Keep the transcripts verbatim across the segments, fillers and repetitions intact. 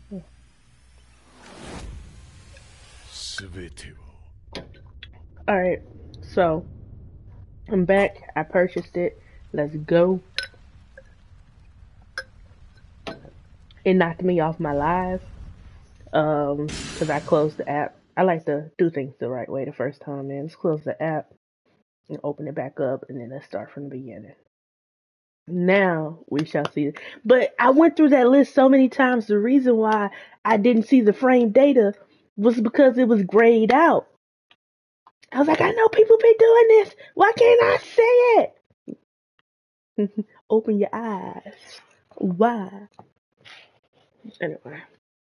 Alright, so I'm back. I purchased it. Let's go. It knocked me off my live. Um, because I closed the app. I like to do things the right way the first time, man. Let's close the app and open it back up, and then let's start from the beginning. Now we shall see. But I went through that list so many times. The reason why I didn't see the frame data was because it was grayed out. I was like, I know people be doing this. Why can't I see it? Open your eyes. Why? Anyway.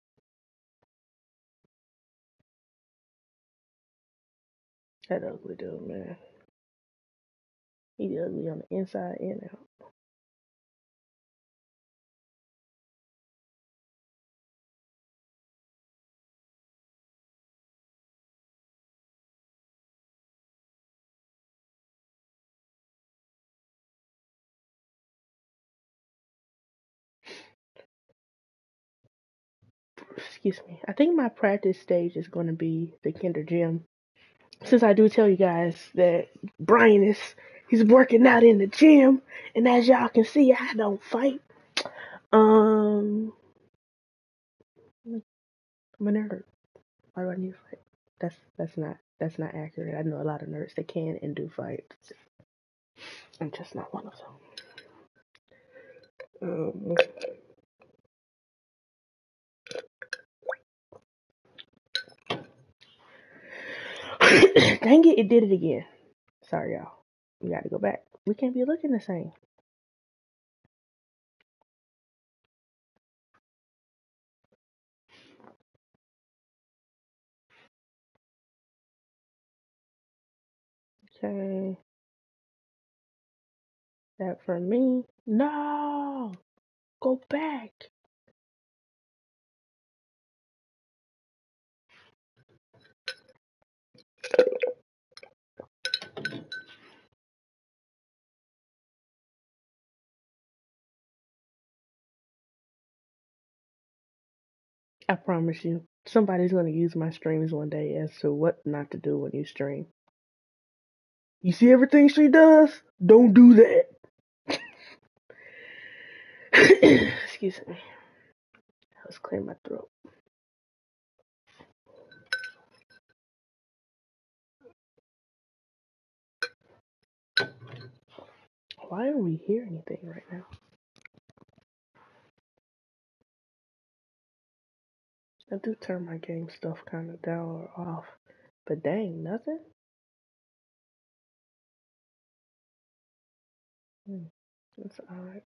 That ugly dude, man. He ugly on the inside and out. Excuse me. I think my practice stage is going to be the kinder gym. Since I do tell you guys that Bryan is he's working out in the gym, and as y'all can see, I don't fight. Um, I'm a nerd. Why do I need to fight? That's that's not that's not accurate. I know a lot of nerds that can and do fight. I'm just not one of them. Um, Dang it, it did it again. Sorry, y'all. We gotta go back. We can't be looking the same. Okay. That for me? No! Go back! I promise you, somebody's gonna use my streams one day as to what not to do when you stream. You see everything she does? Don't do that. Excuse me. Let's clear my throat. Why don't we hear anything right now? I do turn my game stuff kind of down or off, but dang, nothing? Hmm, that's odd.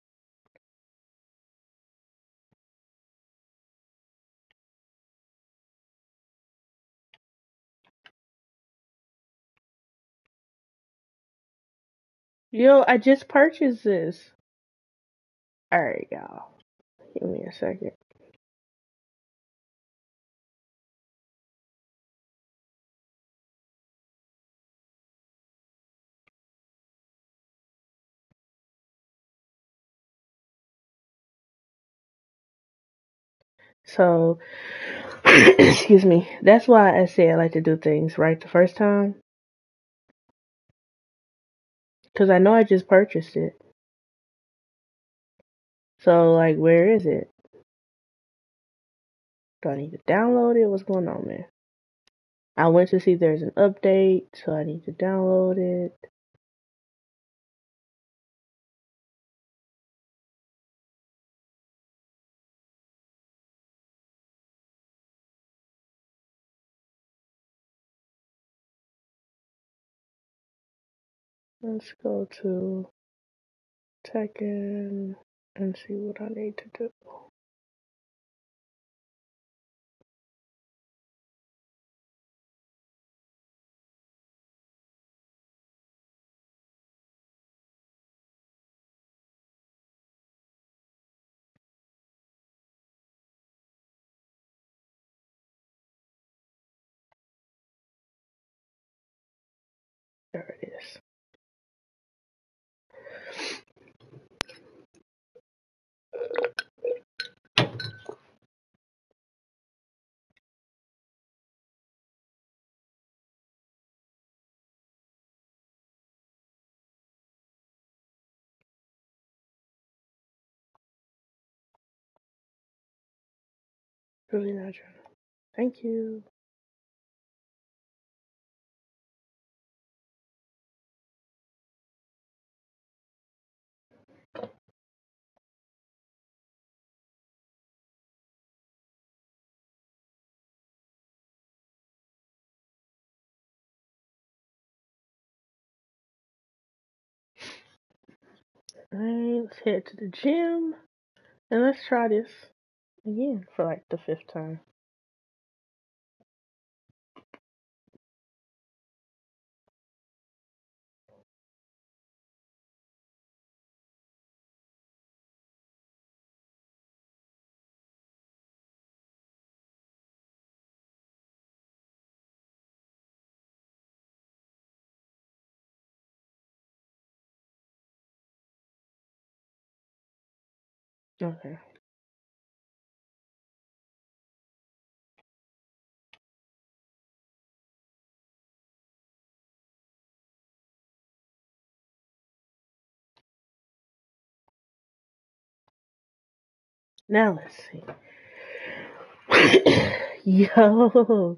Yo, I just purchased this. Alright, y'all. Give me a second. So, excuse me. That's why I say I like to do things right the first time. Because I know I just purchased it. So, like, where is it? Do I need to download it? What's going on, man? I went to see if there's an update, so I need to download it. Let's go to Tekken and see what I need to do. There it is. Really not trying. Thank you. Alright, let's head to the gym and let's try this again for like the fifth time. Okay. Now let's see. Yo,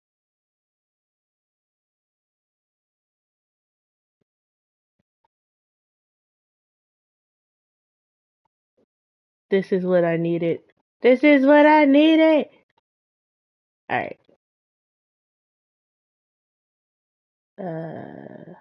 this is what I needed. This is what I needed. Alright. Uh,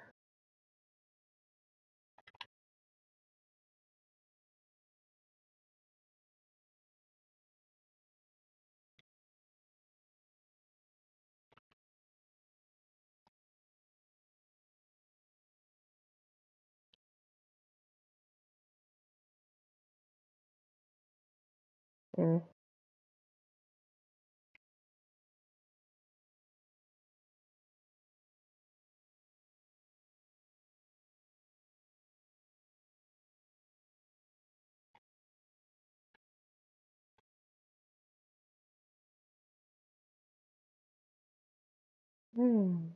mm. Mm.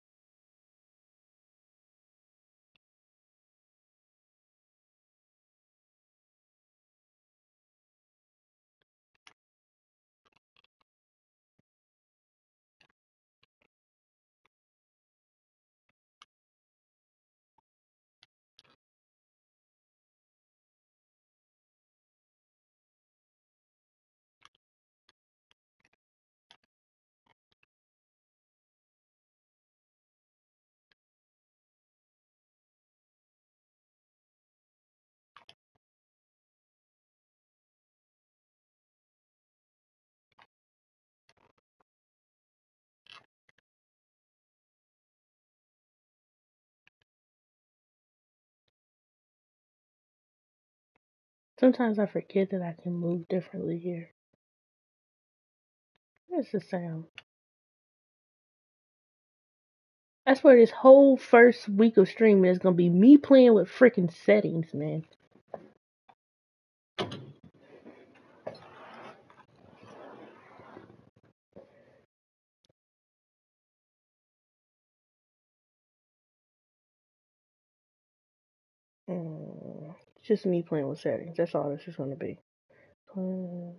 Sometimes I forget that I can move differently here. What's the sound? I swear this whole first week of streaming is gonna be me playing with freaking settings, man. Mm. Just me playing with settings. That's all this is gonna be. Mm.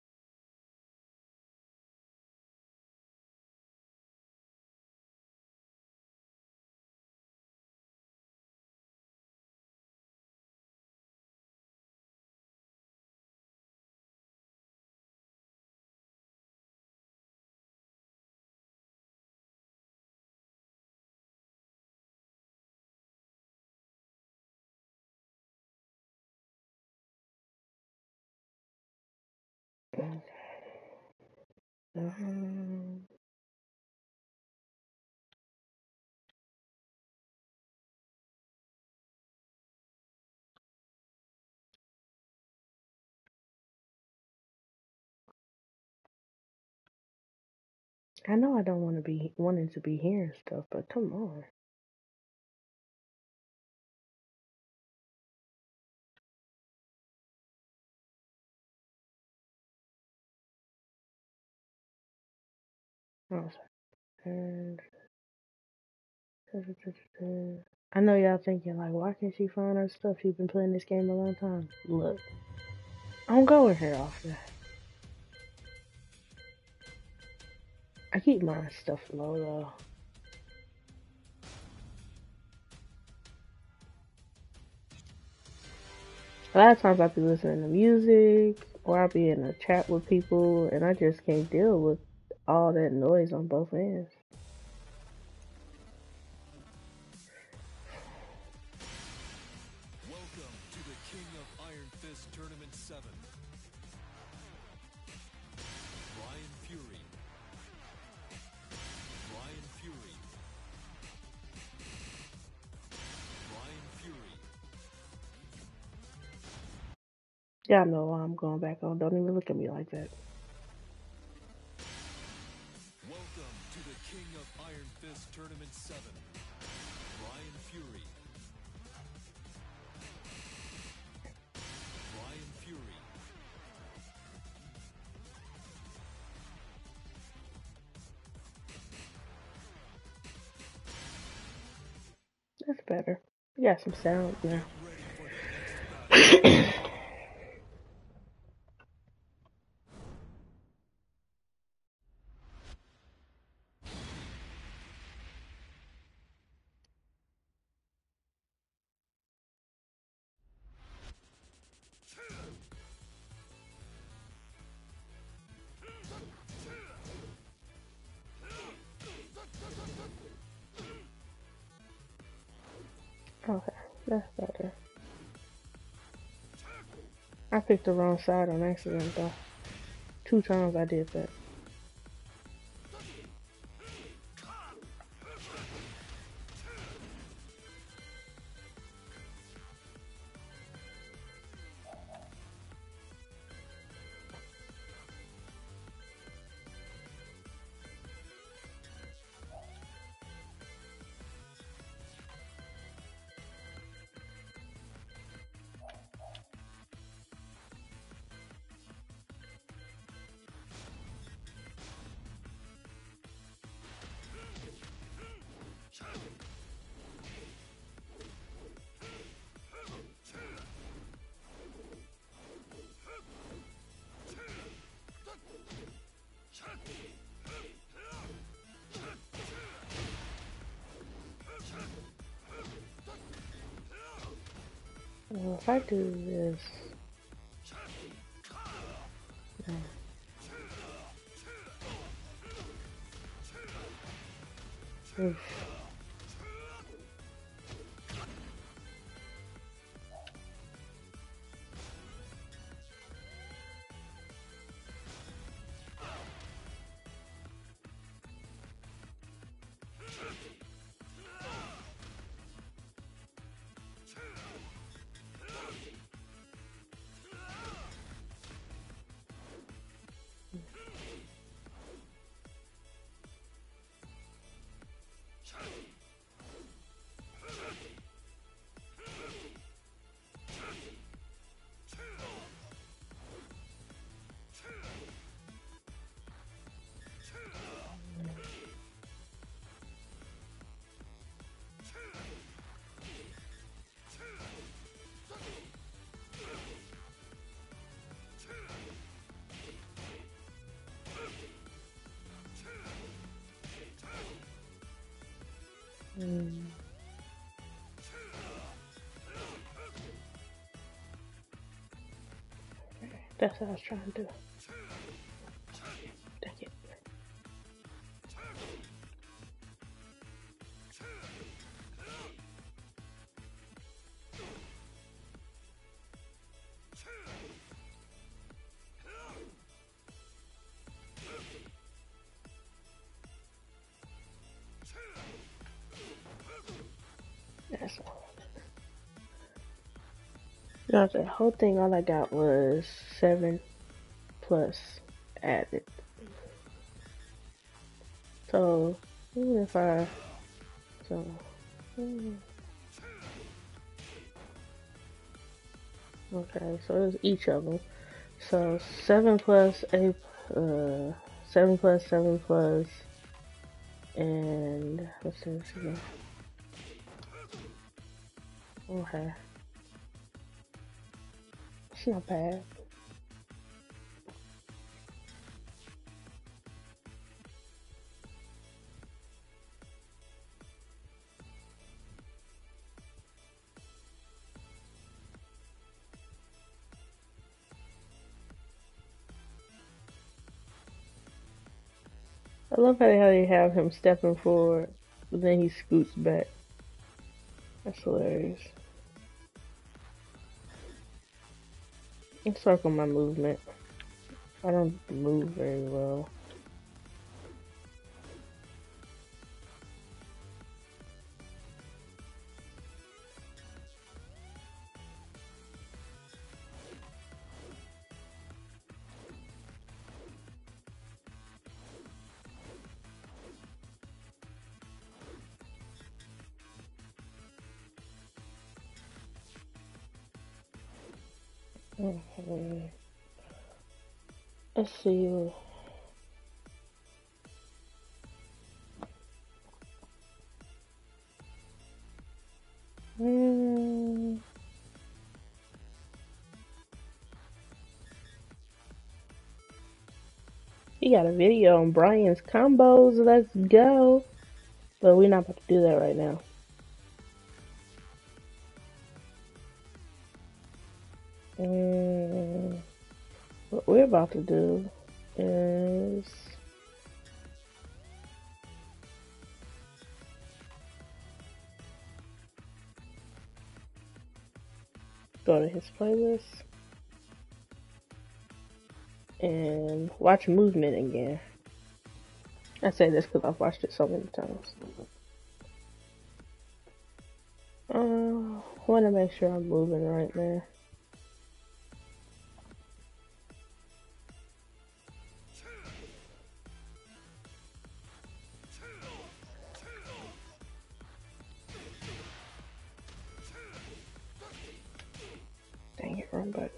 Mm. I know I don't want to be wanting to be hearing stuff, but come on. Oh, sorry. I know y'all thinking like, why can't she find her stuff? She's been playing this game a long time. Look, I don't go in here often. I keep my stuff low though. A lot of times I'll be listening to music or I'll be in a chat with people and I just can't deal with all that noise on both ends. Welcome to the King of Iron Fist Tournament seven. Bryan Fury. Bryan Fury. Bryan Fury. Y'all know why I'm going back on. Don't even look at me like that. Welcome to the King of Iron Fist Tournament seven. Bryan Fury. Bryan Fury. That's better. We got some sound now. Get ready for the next battle. Okay, that's better. I picked the wrong side on accident though. Two times I did that. Well, if I do this, yeah. Oof. Mm. That's what I was trying to do. Dang it. That's all. You know, the whole thing, all I got was seven plus added. So, even if I, so, mm, okay, so it's each of them. So, seven plus eight, uh, seven plus seven plus, and, let's see this again. Okay. It's not bad. I love how they have him stepping forward, but then he scoots back. That's hilarious. Let's circle my movement. I don't move very well. Mm-hmm. Let's see. Mm. He got a video on Bryan's combos. Let's go. But we're not about to do that right now. Mm. What we're about to do is go to his playlist and watch movement again. I say this because I've watched it so many times. Uh, I want to make sure I'm moving right there. Dang it, wrong button.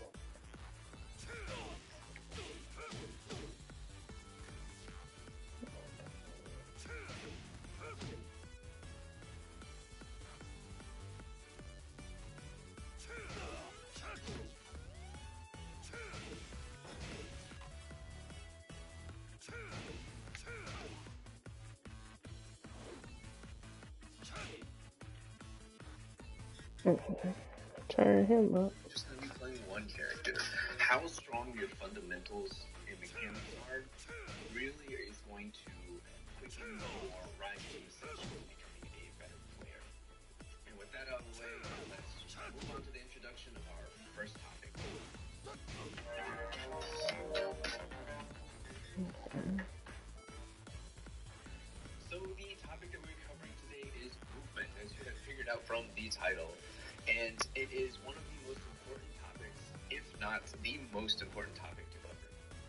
Mm-hmm. Turn him up. Just gonna be playing one character. How strong your fundamentals and mechanics are really is going to quicken your rise to essentially becoming a better player. And with that out of the way, let's move on to the introduction of our first topic. So the topic that we're covering today is movement, as you have figured out from the title. And it is one of the most important topics, if not the most important topic to cover.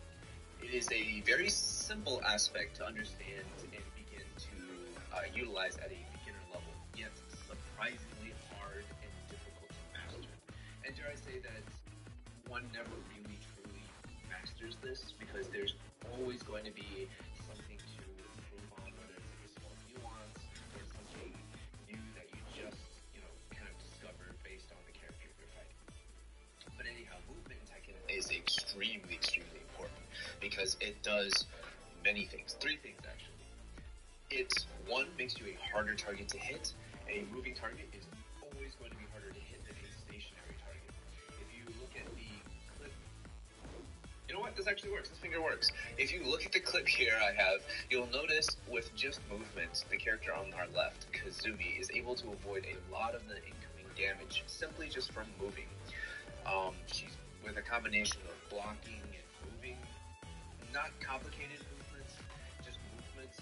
It is a very simple aspect to understand and begin to uh, utilize at a beginner level, yet surprisingly hard and difficult to master. And dare I say that one never really truly masters this, because there's always going to be something to improve on, whether it's like a small nuance or something new that you just, you know, kind of discovered based on the character you're fighting. But anyhow, movement in Tekken is extremely, extremely important because it does many things. Three things, actually. It, one, makes you a harder target to hit. A moving target is always going to be harder to hit than a stationary target. If you look at the clip, you know what? This actually works. This finger works. If you look at the clip here I have, you'll notice with just movement, the character on our left, Kazumi, is able to avoid a lot of the incoming damage simply just from moving. Um, she's with a combination of blocking and moving, not complicated movements, just movements.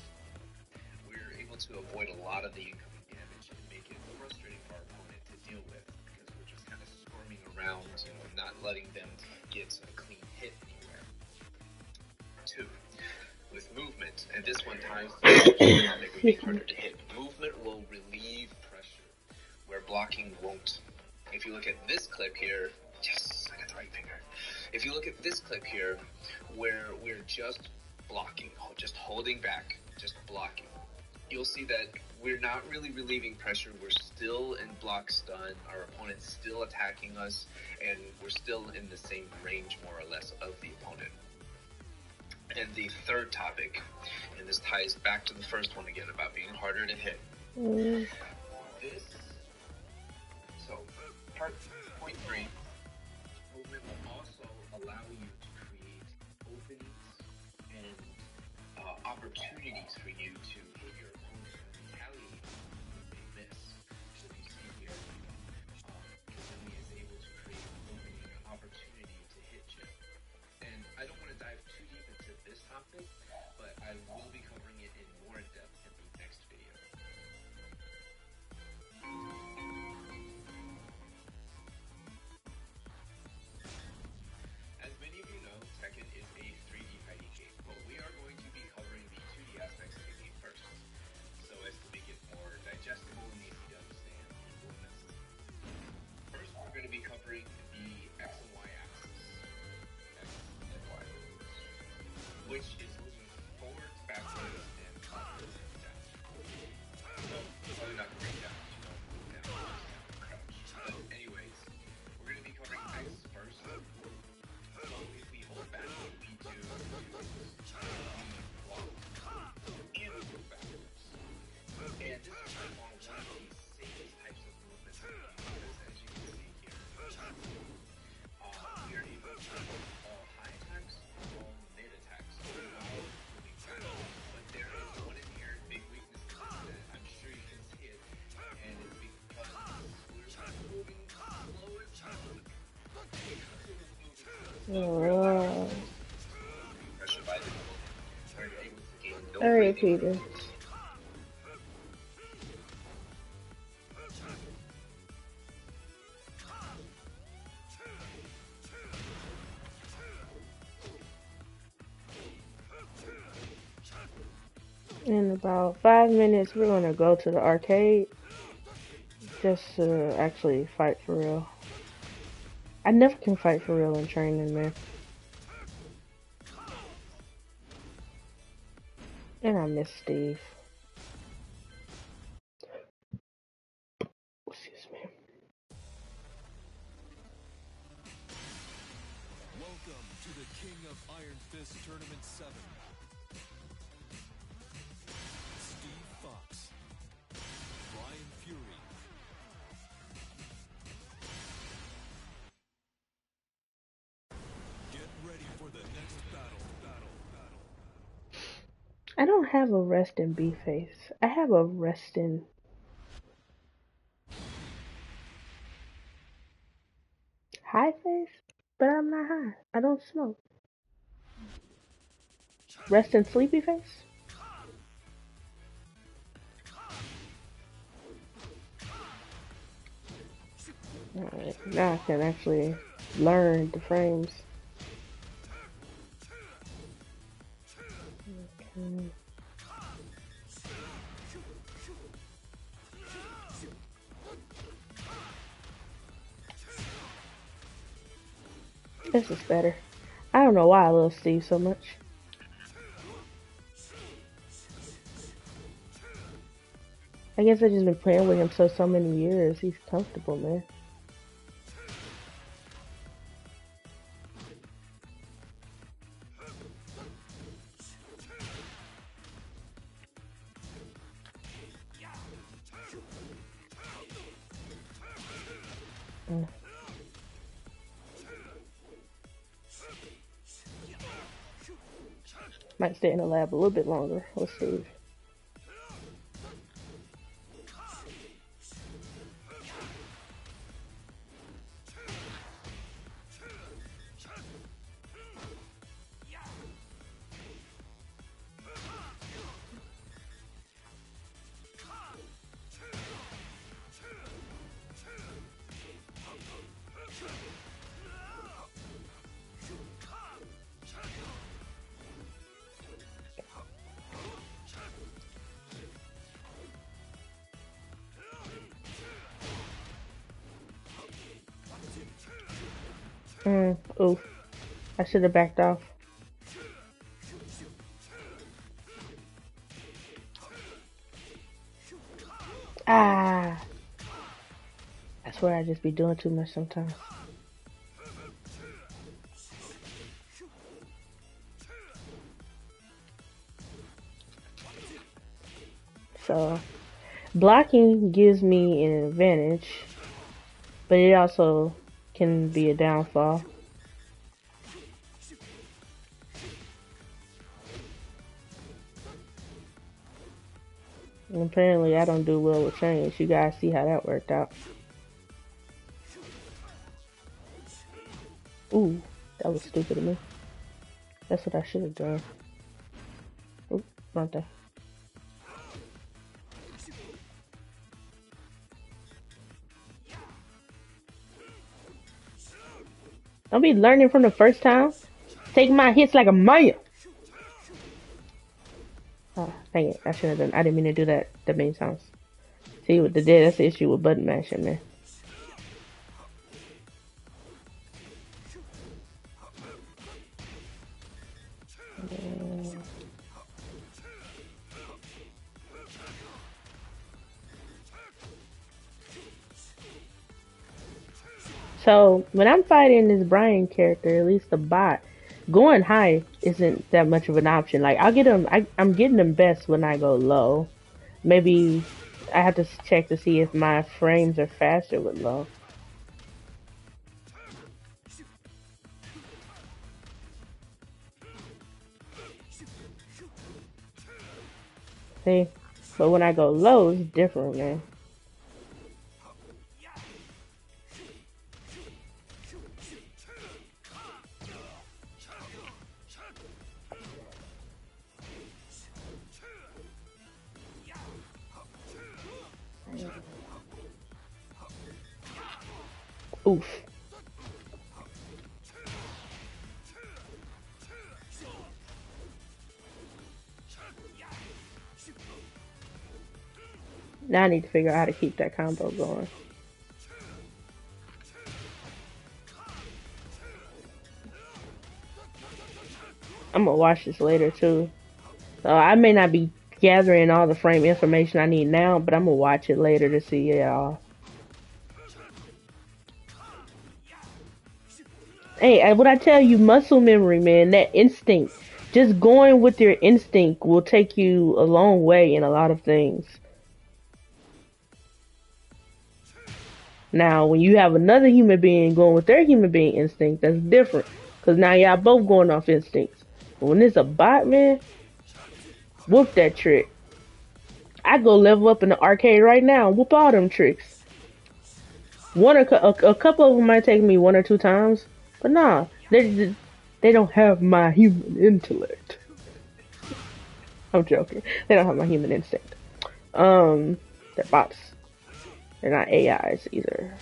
We're able to avoid a lot of the incoming damage and make it frustrating for our opponent to deal with because we're just kind of squirming around, you know, not letting them get a clean hit anywhere. Two, with movement, and this one ties to the topic of being harder to hit. Movement will relieve pressure where blocking won't. If you look at this clip here, yes, I got the right finger. If you look at this clip here, where we're just blocking, just holding back, just blocking, you'll see that we're not really relieving pressure. We're still in block stun. Our opponent's still attacking us, and we're still in the same range, more or less, of the opponent. And the third topic, and this ties back to the first one again about being harder to hit. Mm. This, so part point three, movement will also allow you to create openings and uh, opportunities for you to hit your opponent and retaliate when they miss. So you see here, um, Kazumi is able to create an opening, an opportunity to hit you. And I don't want to dive too deep into this topic, but I will be covering it in more in depth in the next video. As many of you know, Tekken is a three D fighting game, but we are going to be covering the two D aspects of the game first, so as to make it more digestible and easy to understand the movements. First, we're going to be covering the X and Y axis, X and Y, which is moving forwards, backwards, and upwards and down. So, probably not going down, you don't move down, just down, crouch. But anyways, we're going to be covering X first. So if we hold back, we do two, we walk, and we move backwards. And this is on one of the safest types of movements in the game, because as you can see here, uh, we are able to hold all high attacks, all mid attacks, while moving back. But there is one inherent big weakness to this that I'm sure you can see it, and it's because we're moving slow as hell. Oh. Pressure by the opponent, are able to gain no Alright, breathing Peter. room. In about five minutes, we're gonna go to the arcade just to actually fight for real. I never can fight for real in training, man. And I miss Steve. Excuse me. Welcome to the King of Iron Fist Tournament seven. Steve Fox, Bryan Fury, get ready for the next battle, battle, battle. I don't have a resting B face. I have a resting high face, but I'm not high. I don't smoke. Resting sleepy face? Alright, now I can actually learn the frames. Okay. This is better. I don't know why I love Steve so much. I guess I've just been playing with him so so many years. He's comfortable, man. Mm. Might stay in the lab a little bit longer. Let's see. Mm, oof. I should have backed off. Ah! I swear I just be doing too much sometimes. So, blocking gives me an advantage, but it also can be a downfall. And apparently, I don't do well with change. You guys see how that worked out. Ooh, that was stupid of me. That's what I should have done. Oop, right there. Don't be learning from the first time. Taking my hits like a man. Oh, dang it. I should have done. I didn't mean to do that that many times. See, with the dead, that's the issue with button mashing, man. So when I'm fighting this Bryan character, at least the bot, going high isn't that much of an option. Like I'll get them, I, I'm getting them best when I go low. Maybe I have to check to see if my frames are faster with low. See, but when I go low, it's different, man. Oof. Now I need to figure out how to keep that combo going. I'm gonna watch this later too. So I may not be gathering all the frame information I need now, but I'm gonna watch it later to see it all. Hey, what I tell you, muscle memory, man, that instinct. Just going with your instinct will take you a long way in a lot of things. Now, when you have another human being going with their human being instinct, that's different. Because now y'all both going off instincts. But when it's a bot, man, whoop that trick. I go level up in the arcade right now and whoop all them tricks. One or a, a couple of them might take me one or two times, but nah, they they don't have my human intellect. I'm joking. They don't have my human instinct. Um, they're bots. They're not A Is either.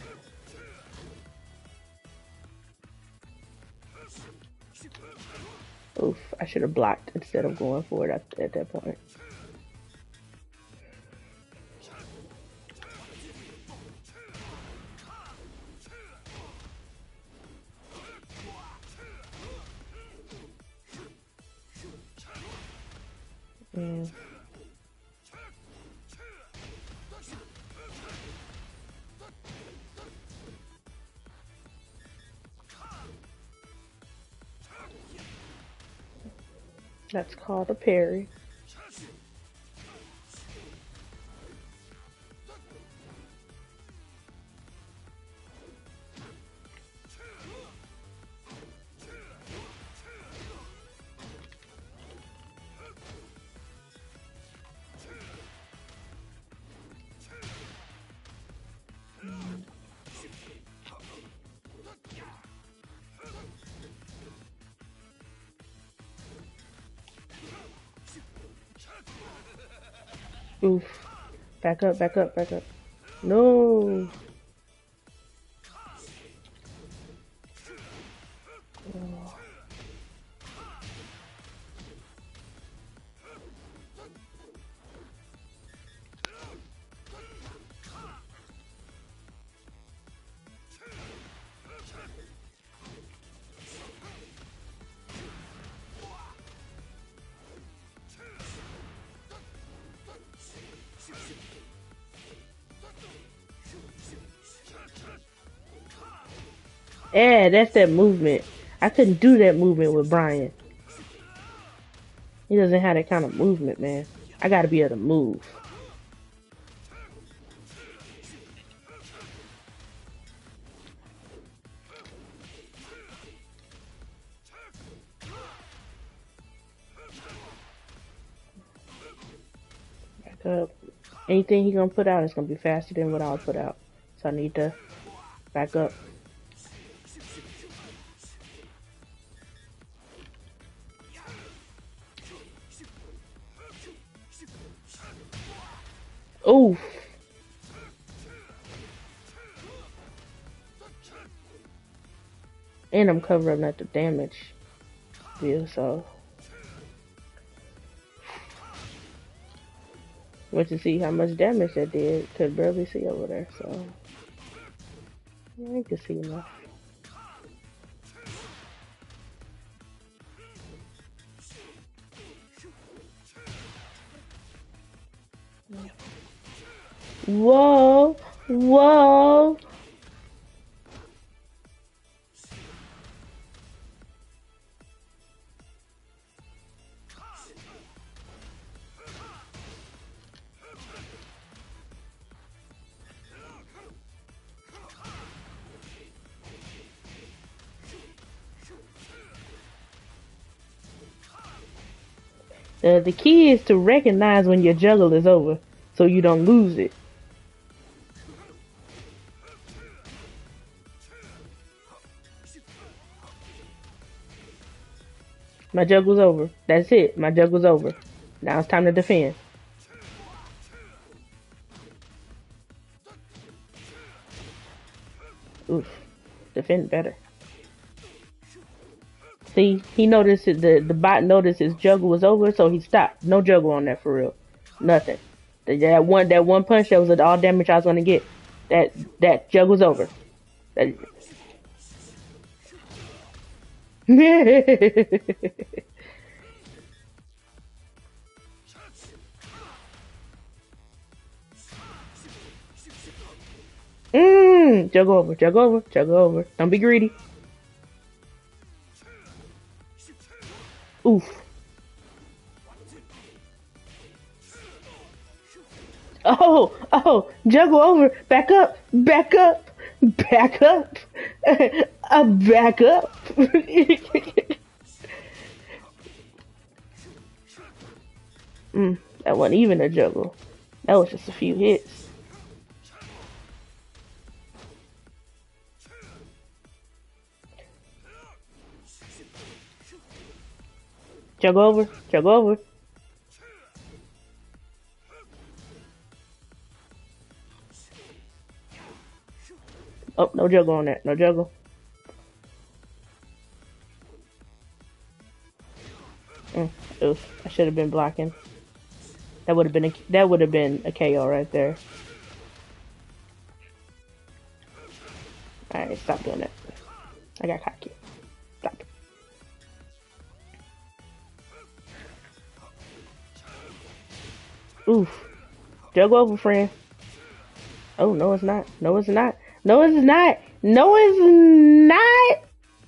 Oof, I should have blocked instead of going for it at, at that point. Mm. That's called a parry. Oof. Back up, back up, back up. No. Oh. Yeah, that's that movement. I couldn't do that movement with Bryan. He doesn't have that kind of movement, man. I gotta be able to move. Back up. Anything he gonna put out is gonna be faster than what I'll put out. So I need to back up. Oof. And I'm covering up the damage view, so went to see how much damage that did. Could barely see over there, so I can see enough. Whoa, whoa. Uh, the key is to recognize when your juggle is over, so you don't lose it. My juggle's over. That's it. My juggle's over. Now it's time to defend. Oof. Defend better. See, he noticed it, the the bot noticed his juggle was over, so he stopped. No juggle on that for real. Nothing. That one that one punch that was all damage I was gonna get. That that jug was over. That... Mmm, jug over, jug over, jug over. Don't be greedy. Oof. Oh, oh, juggle over. Back up, back up, back up, uh, back up. mm, that wasn't even a juggle. That was just a few hits. Juggle over, juggle over. Oh, no juggle on that. No juggle. Mm, oof. I should have been blocking. That would have been a that would have been a K O right there. All right, stop doing that. I got cocky. Stop. Oof. Juggle over, friend. Oh no, it's not. No, it's not. No, it's not. No, it's not.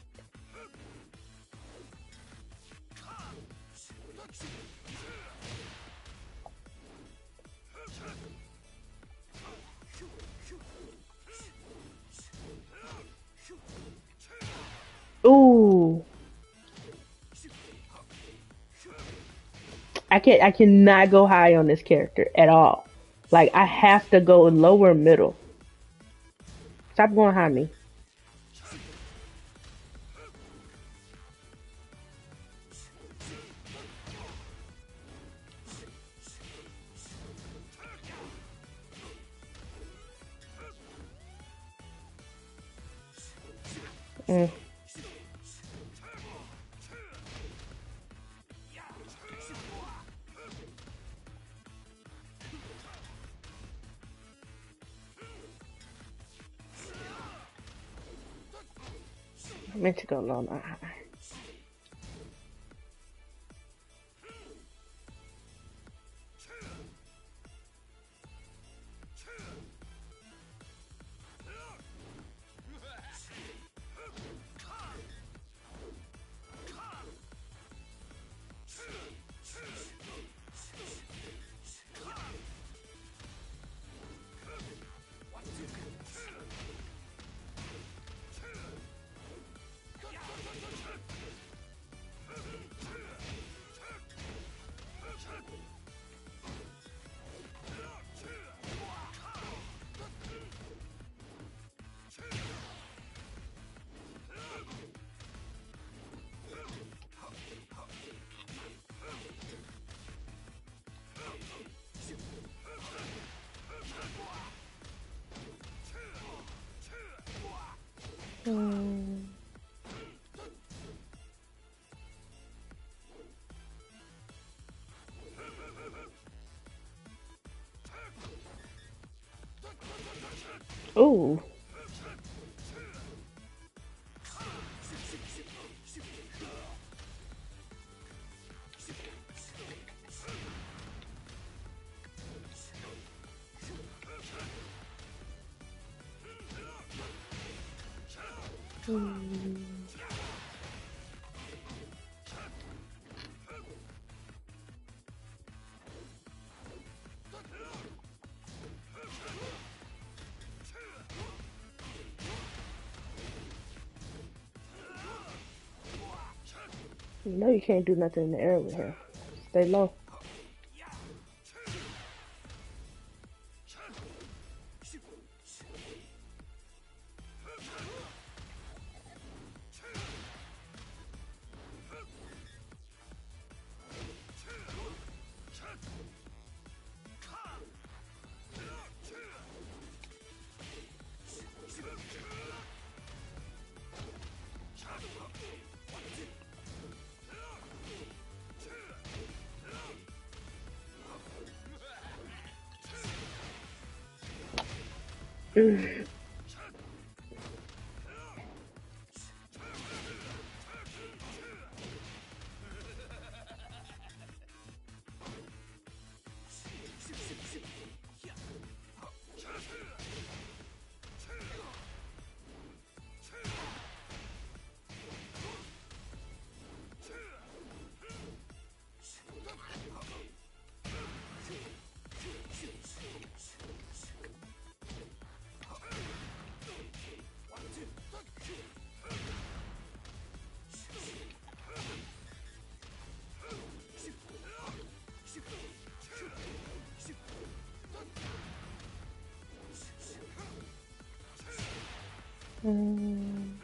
Ooh. I can't. I cannot go high on this character at all. Like I have to go lower middle. Stop going high me. Mm. I meant to go low. Nah. Hmm. Ooh. Hmm. You know you can't do nothing in the air with him. Stay low. Mm. Mm.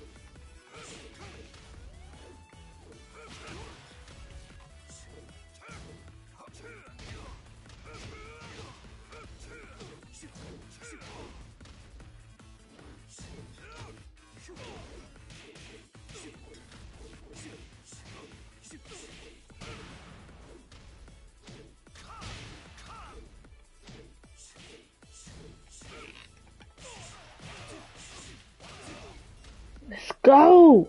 Let's go.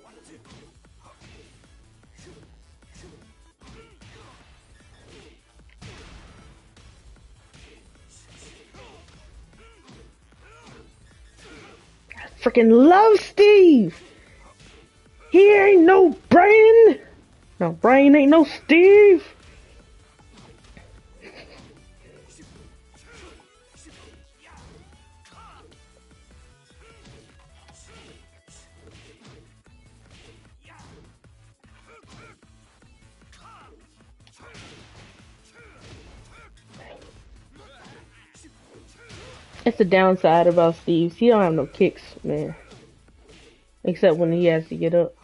I freaking love Steve. He ain't no Bryan. No, Bryan ain't no Steve. That's the downside about Steve. He don't have no kicks, man. Except when he has to get up.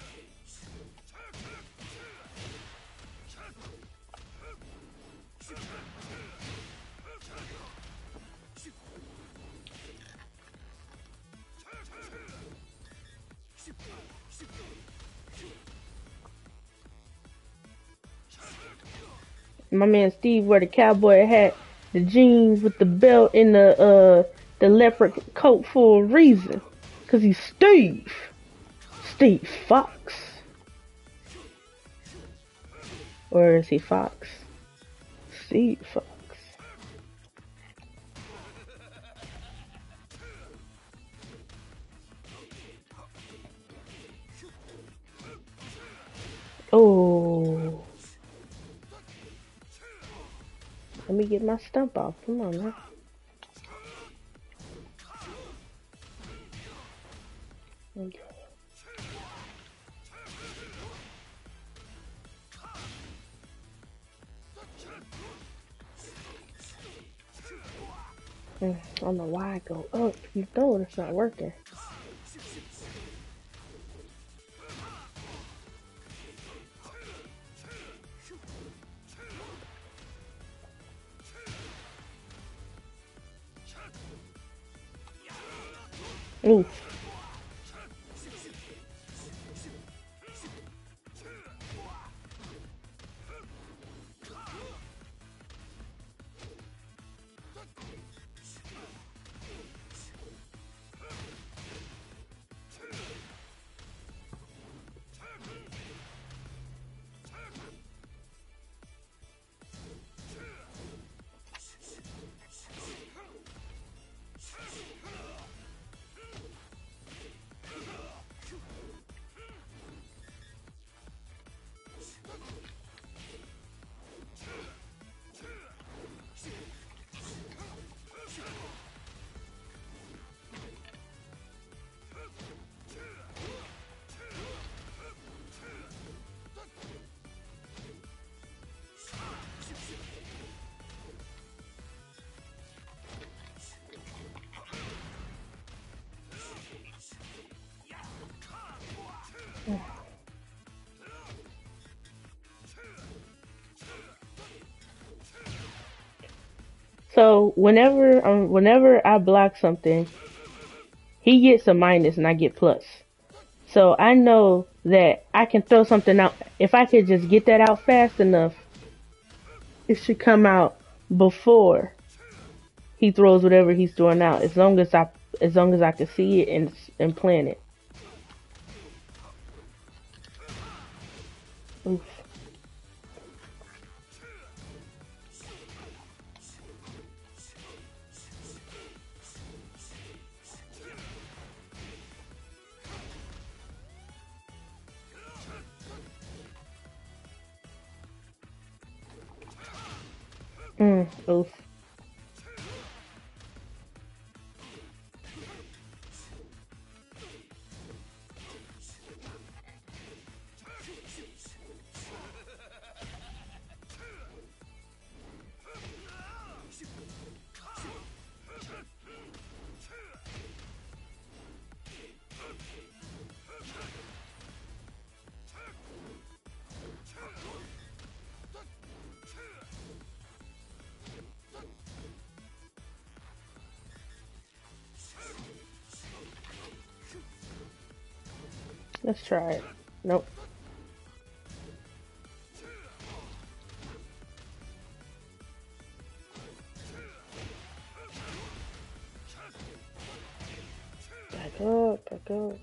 My man Steve wear the cowboy hat, the jeans with the belt, and the uh the leopard coat for a reason. Cause he's Steve. Steve Fox. Or is he Fox? Steve Fox. Oh. Let me get my stump off. Come on now. Okay. Mm, I don't know why I go up. You know it's not working. Oof. So whenever um whenever I block something, he gets a minus and I get plus. So I know that I can throw something out. If I could just get that out fast enough, it should come out before he throws whatever he's throwing out. As long as I as long as I can see it and and plan it. Oof. Mm, oof. Let's try it. Nope. Back up, back up.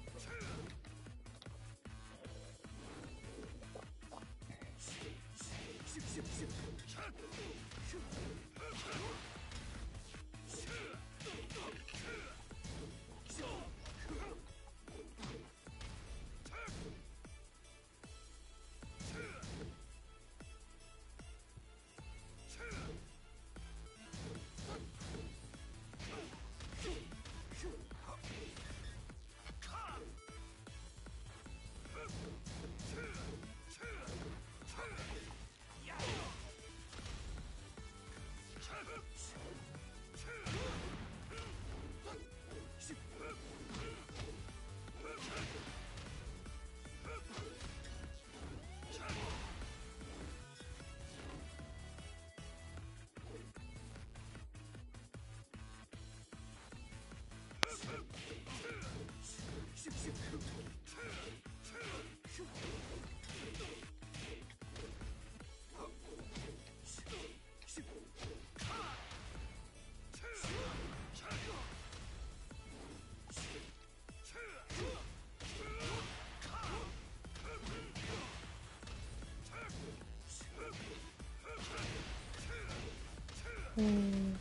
Mm.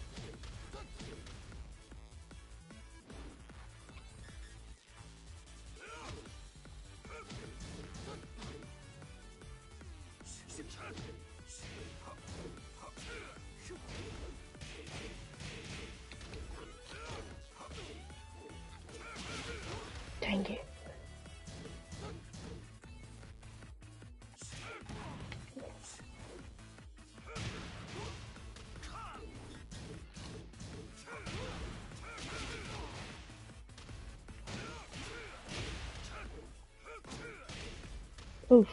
Dang it. Oof.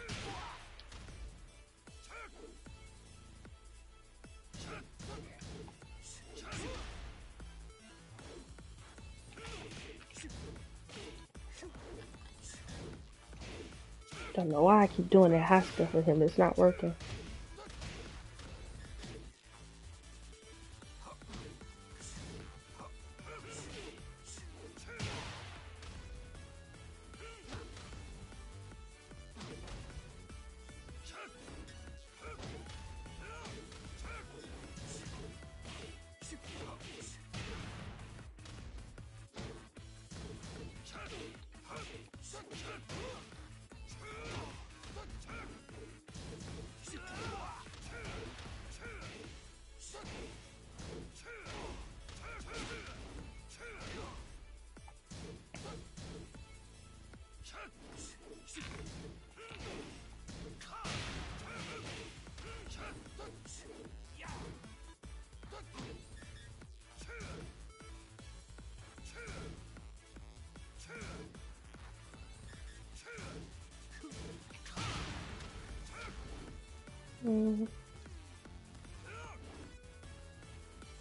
Don't know why I keep doing that hot stuff with him. It's not working. Mm.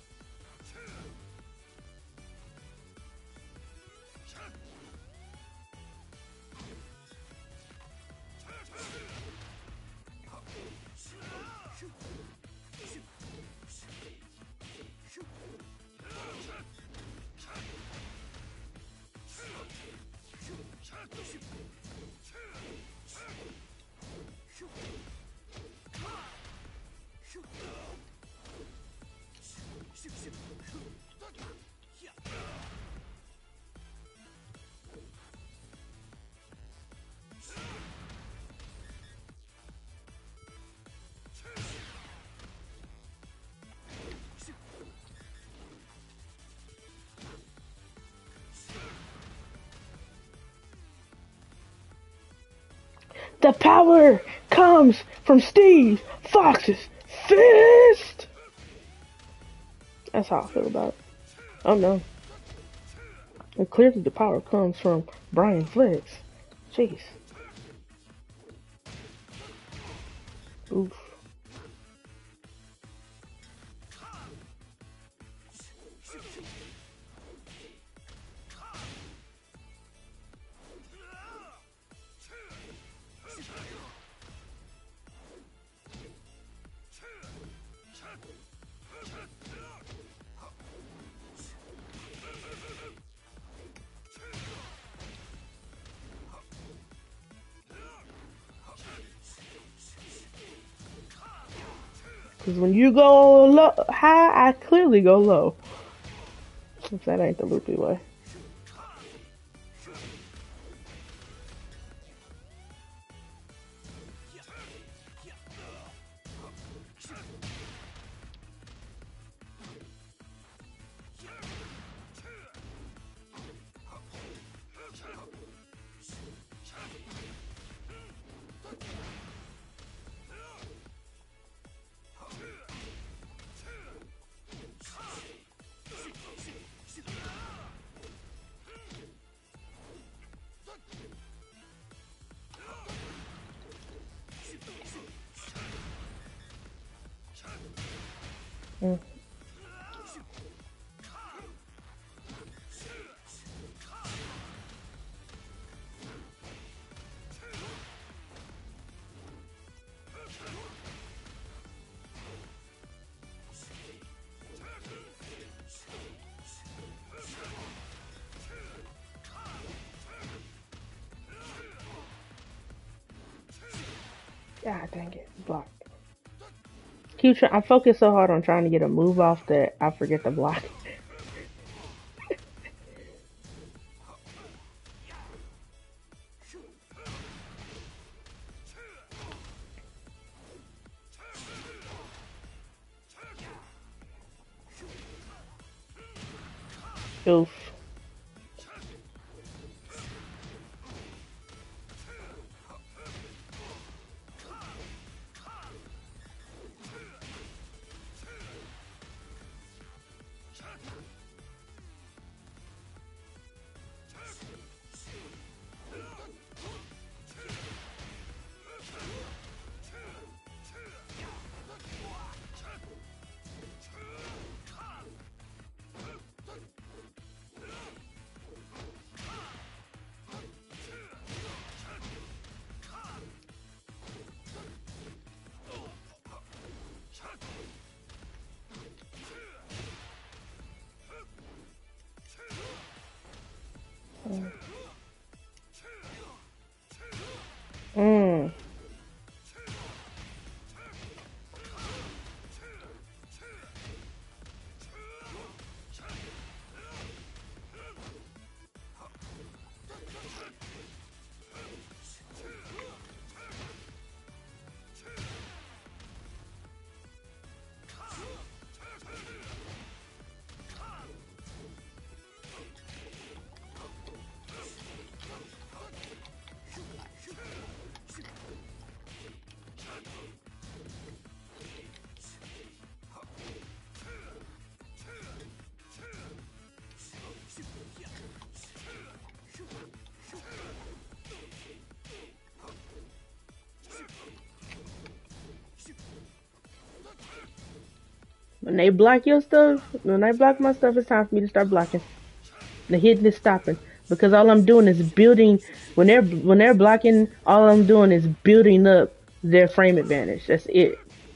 The power comes from Steve Fox's fist. That's how I feel about it. Oh no. And clearly the power comes from Bryan Flex. Jeez. Oof. Because when you go low, high, I clearly go low. If that ain't the loopy way. Mm. God dang it, blocked. Keep trying. I focus so hard on trying to get a move off that I forget to block. Oof. Mm. When they block your stuff, when they block my stuff, it's time for me to start blocking. The hitting is stopping because all I'm doing is building. When they're when they're blocking, all I'm doing is building up their frame advantage. That's it.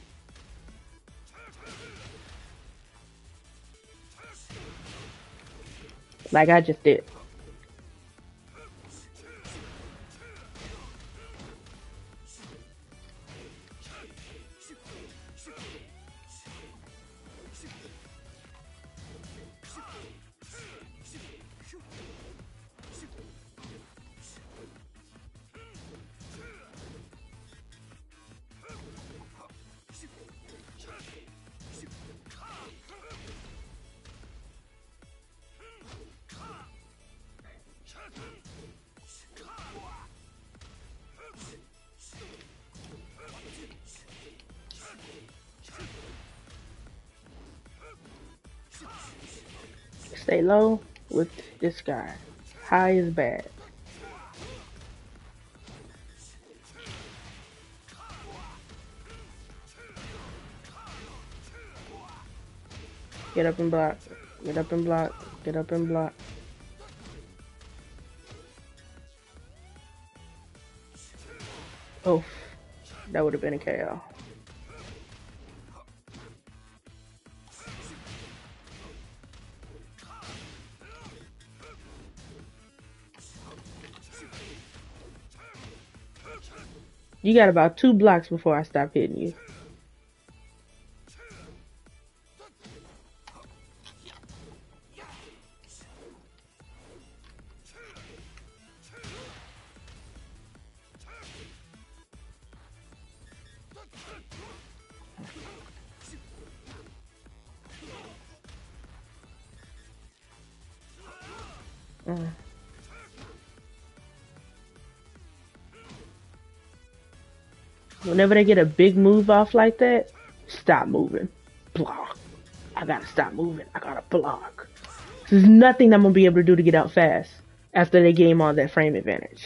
Like I just did. Stay low with this guy. High is bad. Get up and block. Get up and block. Get up and block. Oh, that would have been a K O. You got about two blocks before I stop hitting you. Mm. Whenever they get a big move off like that, stop moving. Block. I gotta stop moving. I gotta block. There's nothing I'm gonna be able to do to get out fast after they gain all that frame advantage.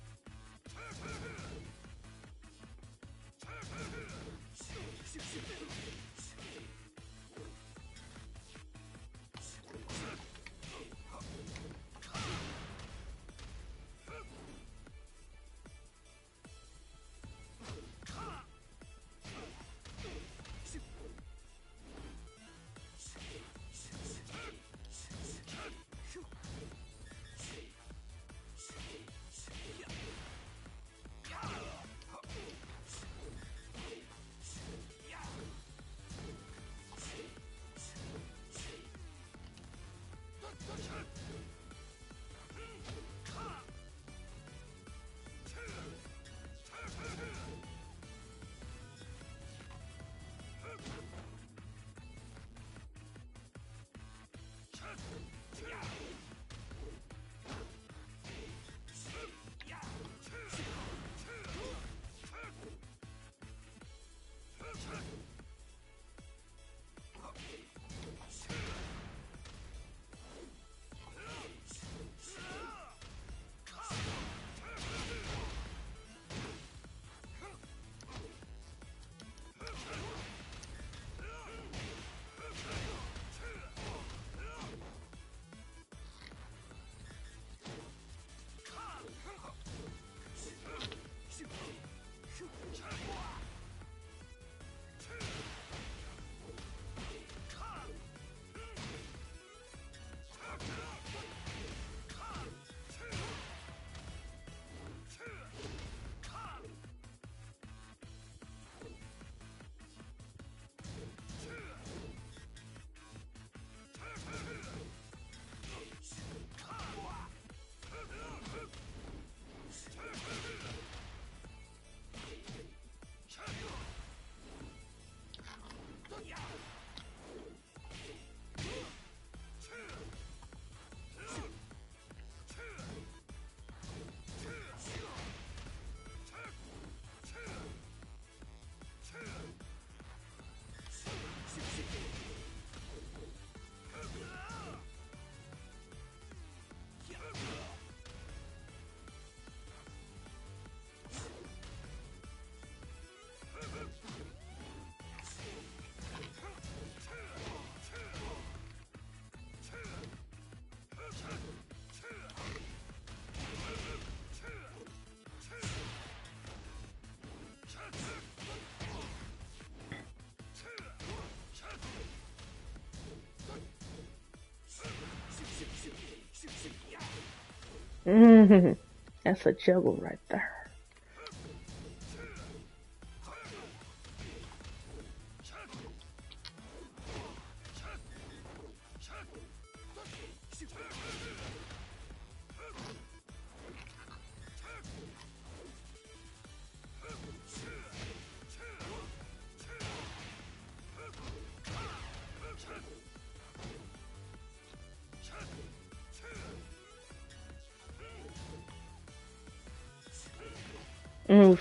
Mm, that's a juggle right there. Oof.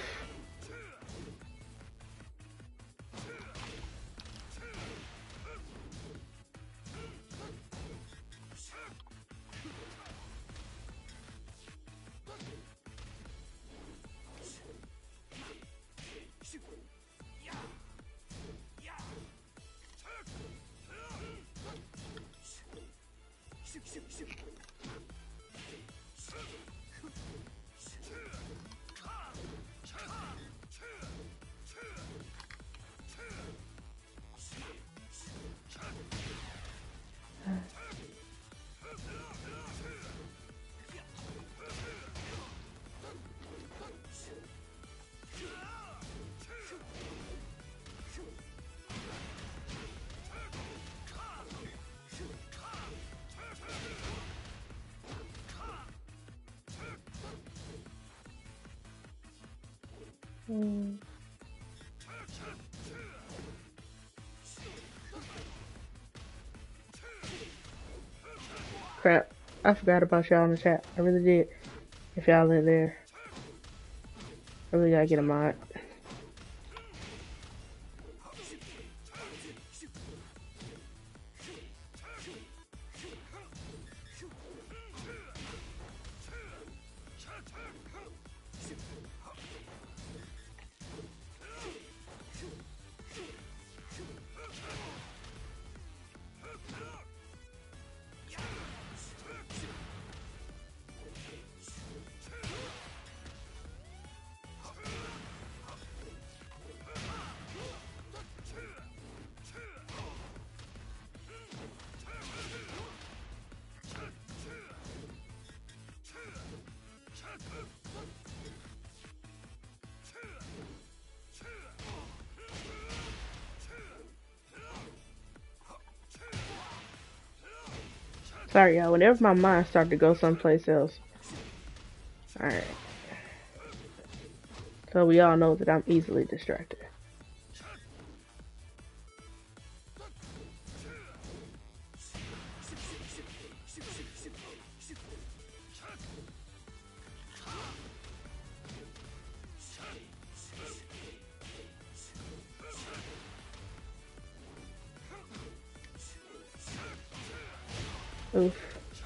Mm. Crap. I forgot about y'all in the chat. I really did. If y'all in there. I really gotta get a mod. Sorry, y'all. Whenever my mind starts to go someplace else. Alright. So we all know that I'm easily distracted. Oof.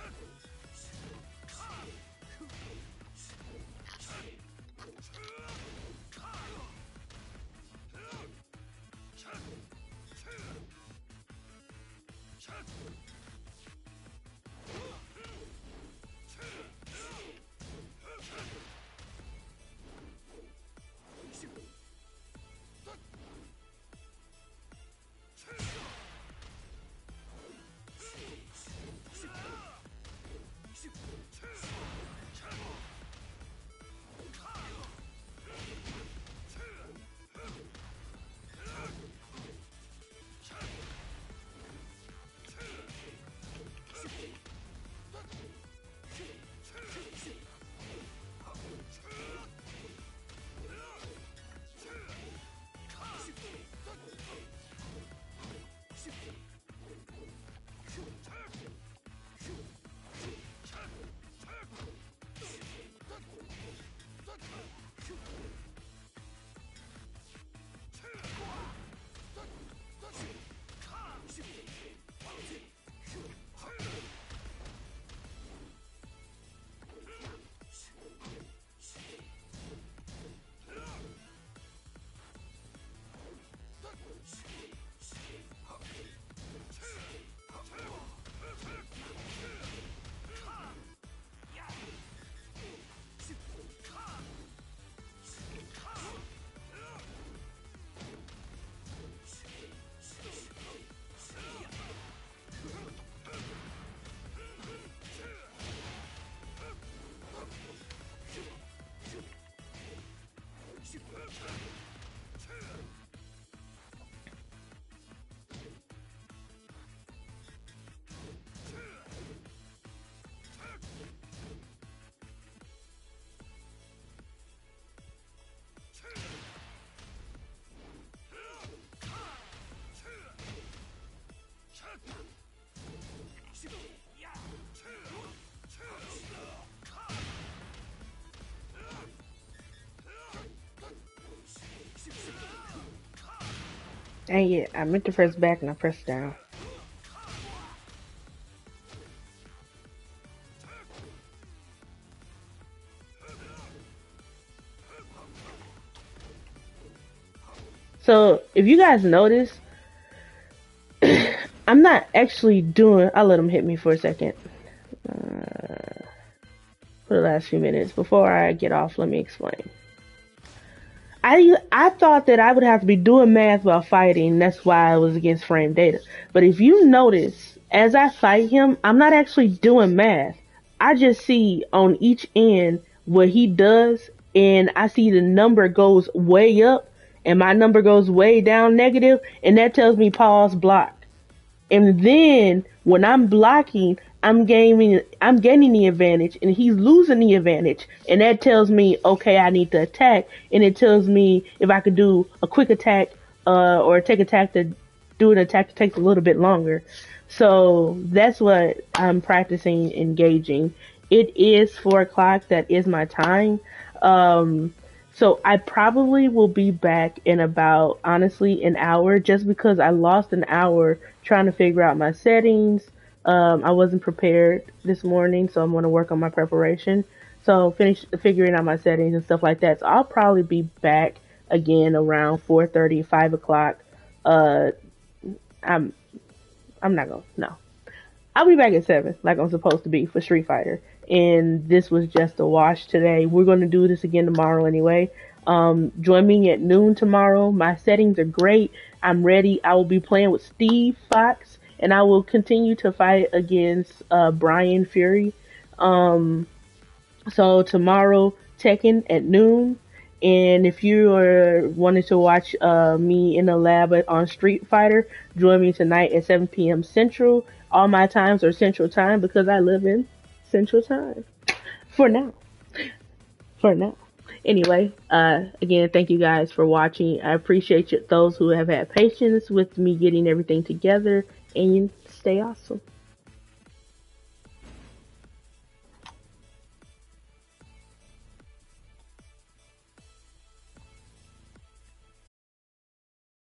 Dang it, I meant to press back and I pressed down. So, if you guys notice, I'm not actually doing... I'll let him hit me for a second. Uh, for the last few minutes. Before I get off, let me explain. I, I thought that I would have to be doing math while fighting. That's why I was against frame data. But if you notice, as I fight him, I'm not actually doing math. I just see on each end what he does, and I see the number goes way up, and my number goes way down negative, and that tells me pause, block. And then when I'm blocking, I'm gaining I'm gaining the advantage and he's losing the advantage, and that tells me okay, I need to attack, and it tells me if I could do a quick attack uh, or take attack to do an attack that takes a little bit longer. So that's what I'm practicing engaging. It is four o'clock. That is my time. Um, so I probably will be back in about, honestly, an hour, just because I lost an hour trying to figure out my settings. Um, I wasn't prepared this morning, so I'm going to work on my preparation. So finish figuring out my settings and stuff like that. So I'll probably be back again around four thirty, five o'clock. Uh, I'm I'm not gonna no. I'll be back at seven, like I'm supposed to be for Street Fighter. And this was just a wash today. We're gonna do this again tomorrow anyway. Um, join me at noon tomorrow. My settings are great. I'm ready. I will be playing with Steve Fox, and I will continue to fight against uh, Bryan Fury. Um, so tomorrow, Tekken at noon. And if you are wanting to watch uh, me in the lab on Street Fighter, join me tonight at seven p.m. Central. All my times are Central Time because I live in Central Time. For now. For now. Anyway, uh, again, thank you guys for watching. I appreciate you, those who have had patience with me getting everything together. And stay awesome.